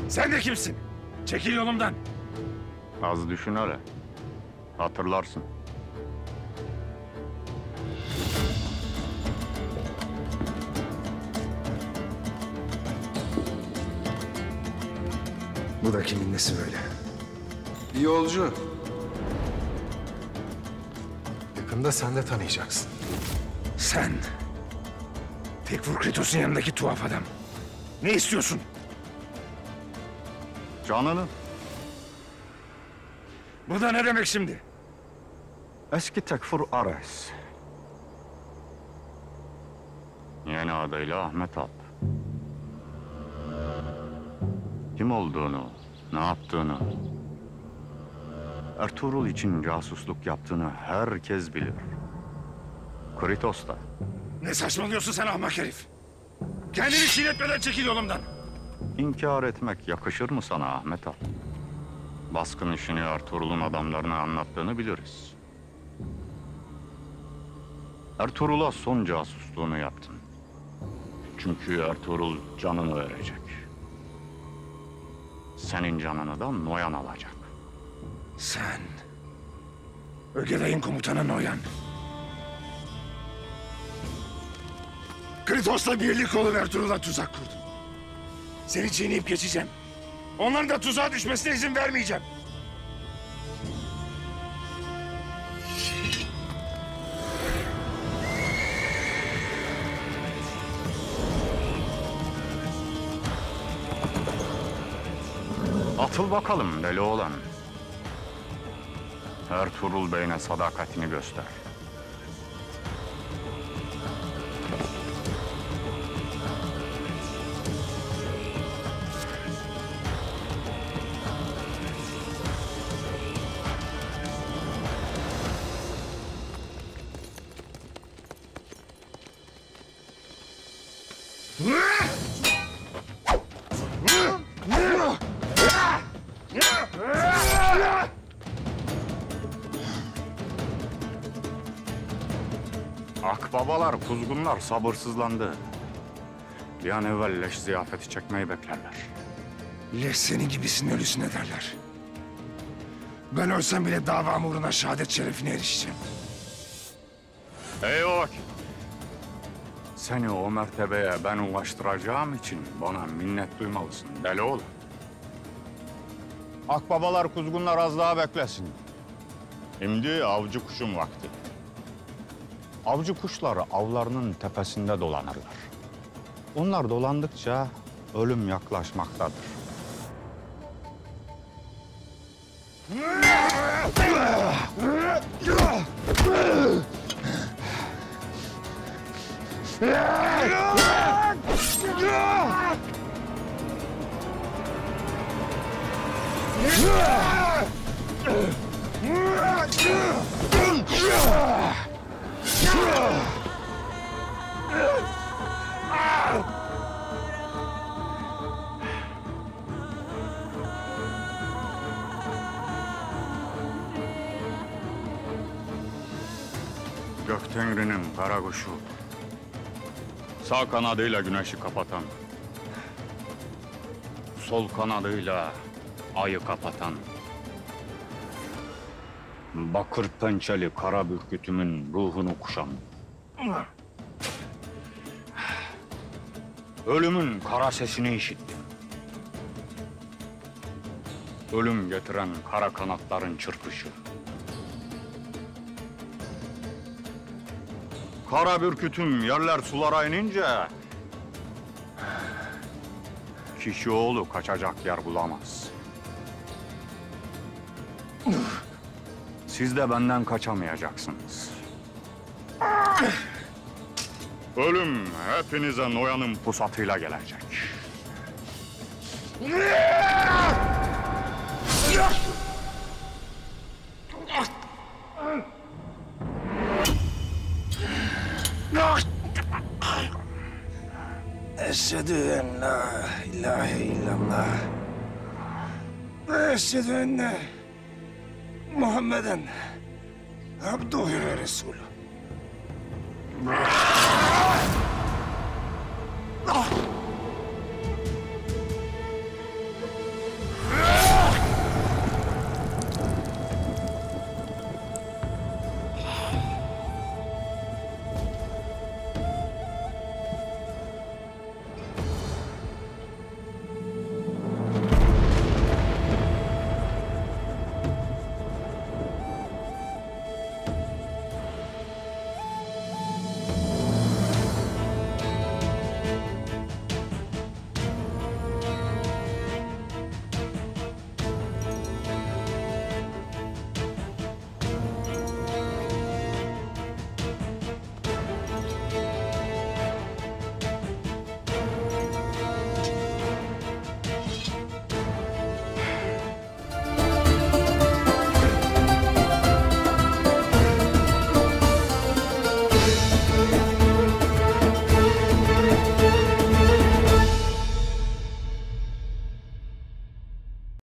Sen de kimsin? Çekil yolumdan. Az düşün hele. Hatırlarsın. Bu da kimin nesi böyle? Bir yolcu. Yakında sen de tanıyacaksın. Sen. Tekfur Kritos'un yanındaki tuhaf adam. Ne istiyorsun? Canını. Bu da ne demek şimdi? Eski Tekfur Ares. Yeni adıyla Ahmet Alp. Kim olduğunu, ne yaptığını, Ertuğrul için casusluk yaptığını herkes bilir. Kritos da. Ne saçmalıyorsun sen ahmak herif? Kendini çiğnetmeden çekil yolumdan. İnkar etmek yakışır mı sana Ahmet Alp? Baskın işini Ertuğrul'un adamlarına anlattığını biliriz. Ertuğrul'a son casusluğunu yaptın. Çünkü Ertuğrul canını verecek. Senin canını da Noyan alacak. Sen. Ögeday'ın komutanı Noyan. Kritos'la birlik olup Ertuğrul'a tuzak kurdun. Seni çiğneyip geçeceğim. Onların da tuzağa düşmesine izin vermeyeceğim. Atıl bakalım deli oğlan. Ertuğrul Bey'ine sadakatini göster. Akbabalar, kuzgunlar sabırsızlandı. Bir an evvel leş ziyafeti çekmeyi beklerler. Leş senin gibisinin ölüsüne derler. Ben ölsem bile davam uğruna şehadet şerefine erişeceğim. Ey o vakit! Seni o mertebeye ben ulaştıracağım için bana minnet duymalısın deli oğlum. Akbabalar, kuzgunlar az daha beklesin. Şimdi avcı kuşun vakti. Avcı kuşlar avlarının tepesinde dolanırlar. Onlar dolandıkça ölüm yaklaşmaktadır. Göktengri'nin kara kuşu. Sağ kanadıyla güneşi kapatan. Sol kanadıyla ayı kapatan. Bakır pençeli kara bürkütümün ruhunu kuşan. Ölümün kara sesini işittim. Ölüm getiren kara kanatların çırpışı. Kara bürkütüm yerler sulara inince kişi oğlu kaçacak yer bulamaz. Siz de benden kaçamayacaksınız. Ölüm hepinize Noyan'ın pusatıyla gelecek. Eşhedü en la ilahe illallah. Ve eşhedü enne Muhammeden abduhu ve resulü.